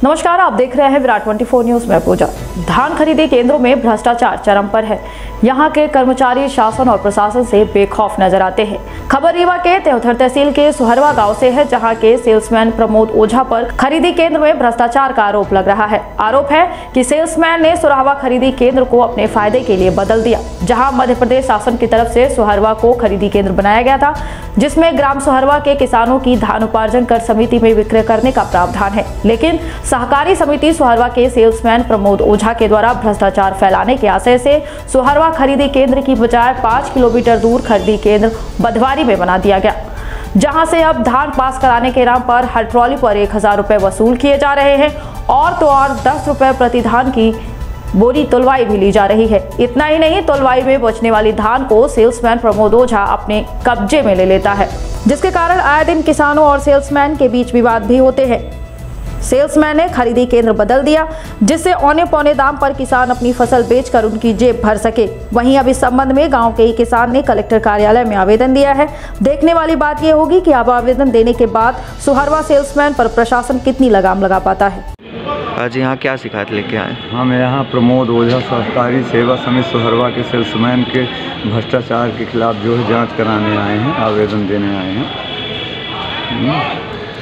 नमस्कार, आप देख रहे हैं विराट 24 न्यूज में पूजा। धान खरीदी केंद्रों में भ्रष्टाचार चरम पर है। यहां के कर्मचारी शासन और प्रशासन से बेखौफ नजर आते हैं। खबर रीवा के त्योथर तहसील के सुहरवा गांव से है, जहां के सेल्समैन प्रमोद ओझा पर खरीदी केंद्र में भ्रष्टाचार का आरोप लग रहा है। आरोप है कि सेल्समैन ने सुहरवा खरीदी केंद्र को अपने फायदे के लिए बदल दिया। जहाँ मध्य प्रदेश शासन की तरफ से सुहरवा को खरीदी केंद्र बनाया गया था, जिसमें ग्राम सुहरवा के किसानों की धान उपार्जन कर समिति में विक्रय करने का प्रावधान है, लेकिन सहकारी समिति सुहरवा के सेल्समैन प्रमोद ओझा के द्वारा भ्रष्टाचार फैलाने के आशय से सुहरवा खरीदी केंद्र की बजाय 5 किलोमीटर दूर खरीदी केंद्र बधवारी में बना दिया गया, जहां से अब धान पास कराने के नाम पर हर ट्रॉली पर 1000 रुपए वसूल किए जा रहे हैं और तो और 10 रुपए प्रति धान की बोरी तुलवाई भी ली जा रही है। इतना ही नहीं, तुलवाई में बचने वाली धान को सेल्समैन प्रमोद ओझा अपने कब्जे में ले लेता है, जिसके कारण आए दिन किसानों और सेल्समैन के बीच विवाद भी होते हैं। सेल्समैन ने खरीदी केंद्र बदल दिया, जिससे औने पौने दाम पर किसान अपनी फसल बेचकर उनकी जेब भर सके। वहीं अब इस संबंध में गांव के एक किसान ने कलेक्टर कार्यालय में आवेदन दिया है। देखने वाली बात यह होगी कि अब आवेदन देने के बाद सुहरवा सेल्समैन पर प्रशासन कितनी लगाम लगा पाता है। आज यहाँ क्या शिकायत लेके आए? हम यहाँ प्रमोद ओझा सहकारी सेवा समिति सुहरवा के सेल्समैन के भ्रष्टाचार के खिलाफ जो है जांच कराने आए हैं, आवेदन देने आए हैं।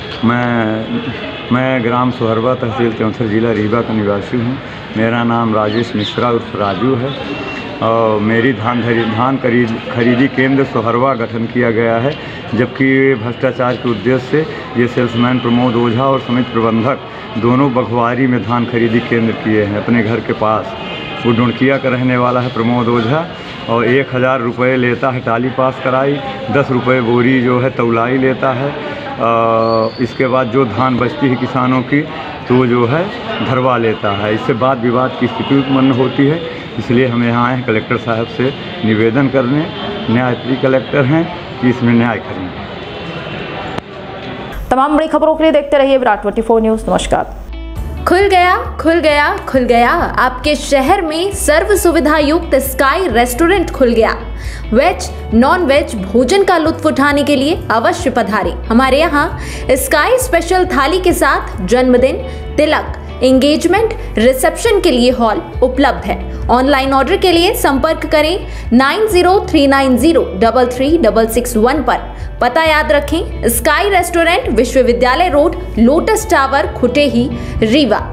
मैं ग्राम सुहरवा तहसील त्योथर जिला रीवा का निवासी हूँ। मेरा नाम राजेश मिश्रा उर्फ राजू है और मेरी धान खरीदी केंद्र सुहरवा गठन किया गया है, जबकि भ्रष्टाचार के उद्देश्य से ये सेल्समैन प्रमोद ओझा और समिति प्रबंधक दोनों बघवारी में धान खरीदी केंद्र किए हैं अपने घर के पास। वो डुणकिया का रहने वाला है प्रमोद ओझा और 1000 रुपये लेता है टाली पास कराई, 10 रुपये बोरी जो है तौलाई लेता है। इसके बाद जो धान बचती है किसानों की तो जो है धरवा लेता है। इससे बाद विवाद की स्थिति उत्पन्न होती है। इसलिए हम यहाँ आए हैं कलेक्टर साहब से निवेदन करने, न्यायप्रिय कलेक्टर हैं कि इसमें न्याय करेंगे। तमाम बड़ी खबरों के लिए देखते रहिए विराट 24 न्यूज। नमस्कार। खुल गया आपके शहर में सर्व सुविधा युक्त स्काई रेस्टोरेंट खुल गया। वेज नॉन वेज भोजन का लुत्फ उठाने के लिए अवश्य पधारें। हमारे यहाँ स्काई स्पेशल थाली के साथ जन्मदिन, तिलक, एंगेजमेंट, रिसेप्शन के लिए हॉल उपलब्ध है। ऑनलाइन ऑर्डर के लिए संपर्क करें 9039033661 पर। पता याद रखें, स्काई रेस्टोरेंट, विश्वविद्यालय road, lotus tower, Khutehi, Rewa.